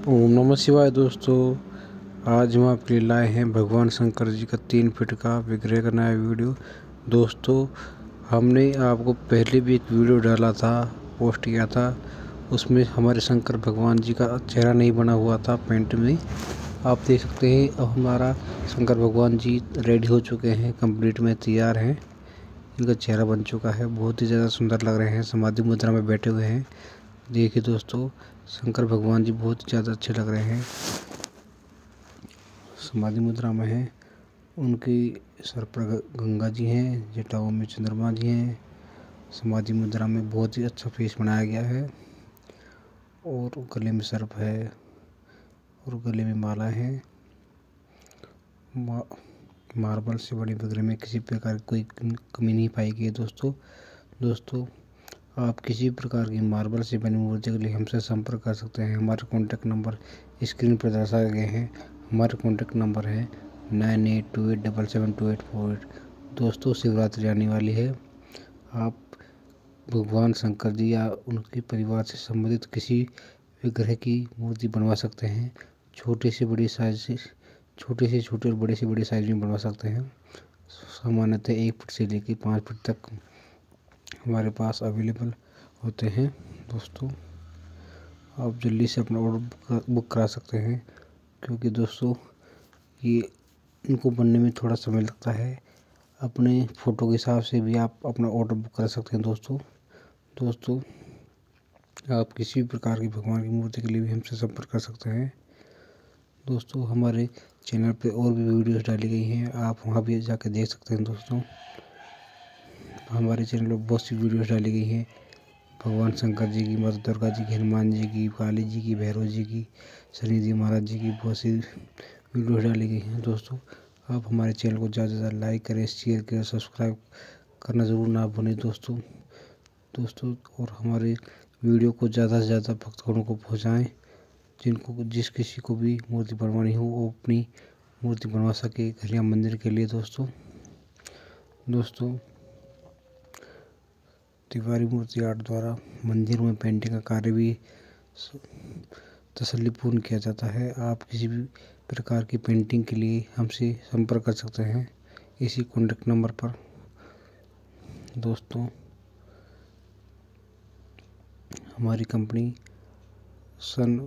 ओम नमः शिवाय दोस्तों। आज हम आपके लिए लाए हैं भगवान शंकर जी का 3 फीट का विग्रह का नया वीडियो। दोस्तों, हमने आपको पहले भी एक वीडियो डाला था, पोस्ट किया था। उसमें हमारे शंकर भगवान जी का चेहरा नहीं बना हुआ था पेंट में। आप देख सकते हैं अब हमारा शंकर भगवान जी रेडी हो चुके हैं, कंप्लीट में तैयार हैं। इनका चेहरा बन चुका है, बहुत ही ज़्यादा सुंदर लग रहे हैं, समाधि मुद्रा में बैठे हुए हैं। देखिए दोस्तों, शंकर भगवान जी बहुत ज़्यादा अच्छे लग रहे हैं, समाधि मुद्रा में हैं। उनकी सर पर गंगा जी हैं, जटाओं में चंद्रमा जी हैं। समाधि मुद्रा में बहुत ही अच्छा फेस बनाया गया है और गले में सर्प है और गले में माला है। मार्बल से बने विग्रह में किसी प्रकार की कोई कमी नहीं पाई गई है। दोस्तों, आप किसी प्रकार की मार्बल से बनी मूर्ति के लिए हमसे संपर्क कर सकते हैं। हमारे कॉन्टैक्ट नंबर स्क्रीन पर दर्शाए गए हैं। हमारा कॉन्टैक्ट नंबर है 9828772848। दोस्तों, शिवरात्रि आने वाली है। आप भगवान शंकर जी या उनके परिवार से संबंधित किसी विग्रह की मूर्ति बनवा सकते हैं। छोटे से छोटे और बड़े से बड़े साइज में बनवा सकते हैं। सामान्यतः 1 फीट से लेकर 5 फीट तक हमारे पास अवेलेबल होते हैं। दोस्तों, आप जल्दी से अपना ऑर्डर बुक करा सकते हैं, क्योंकि दोस्तों ये इनको बनने में थोड़ा समय लगता है। अपने फ़ोटो के हिसाब से भी आप अपना ऑर्डर बुक करा सकते हैं। दोस्तों, आप किसी भी प्रकार की भगवान की मूर्ति के लिए भी हमसे संपर्क कर सकते हैं। दोस्तों, हमारे चैनल पे और भी वीडियोस डाली गई हैं, आप वहाँ भी जाकर देख सकते हैं। दोस्तों, हमारे चैनल पर बहुत सी वीडियोस डाली गई हैं, भगवान शंकर जी की, माता दुर्गा जी की, हनुमान जी की, काली जी की, भैरव जी की, शनि जी महाराज जी की बहुत सी वीडियोस डाली गई हैं। दोस्तों, आप हमारे चैनल को ज़्यादा से ज़्यादा लाइक करें, शेयर करें, सब्सक्राइब करना ज़रूर ना भूलें। दोस्तों, और हमारे वीडियो को ज़्यादा से ज़्यादा भक्तों को पहुँचाएँ। जिस किसी को भी मूर्ति बनवानी हो वो अपनी मूर्ति बनवा सके घर या मंदिर के लिए। दोस्तों, तिवारी मूर्ति आर्ट द्वारा मंदिर में पेंटिंग का कार्य भी तसल्लीपूर्ण किया जाता है। आप किसी भी प्रकार की पेंटिंग के लिए हमसे संपर्क कर सकते हैं इसी कॉन्टैक्ट नंबर पर। दोस्तों, हमारी कंपनी सन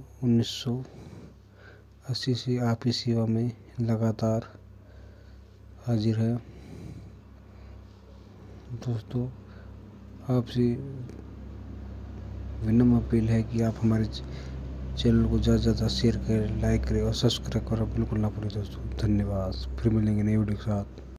1980 से आपकी सेवा में लगातार हाजिर है। दोस्तों, आपसे विनम्र अपील है कि आप हमारे चैनल को ज़्यादा से ज़्यादा शेयर करें, लाइक करें और सब्सक्राइब करना बिल्कुल ना भूलें। दोस्तों, धन्यवाद। फिर मिलेंगे नई वीडियो के साथ।